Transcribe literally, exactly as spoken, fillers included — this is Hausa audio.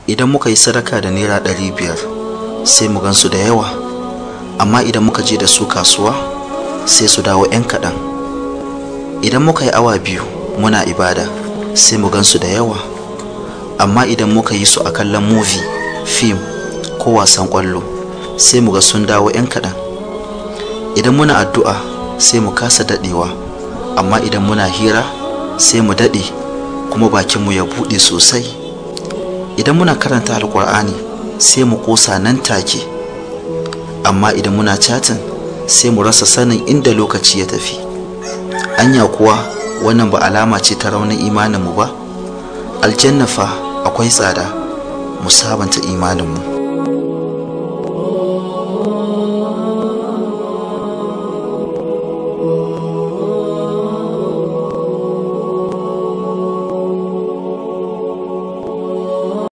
idan muka yi sadaka da naira ɗari biyar sai mu gansu da yawa, amma idan muka je da su kasuwa sai su dawo 'yan kaɗan. Idan muka yi awa biyu muna ibada sai mu gansu da yawa, amma idan muka yi su a kallon movie, fim ko wasan ƙwallo sai mu ga sun dawo 'yan kaɗan. Idan muna addu'a sai mu kasa daɗewa, amma idan muna hira sai mu daɗe kuma bakinmu ya buɗe sosai. Idan muna karanta alƙur'ani sai mu ƙosa nan take, amma idan muna chatin sai mu rasa sanin inda lokaci ya tafi. Anya kuwa wannan ba alama ce ta raunin imaninmu ba? Aljanna fa akwai tsada, mu sabanta imaninmu.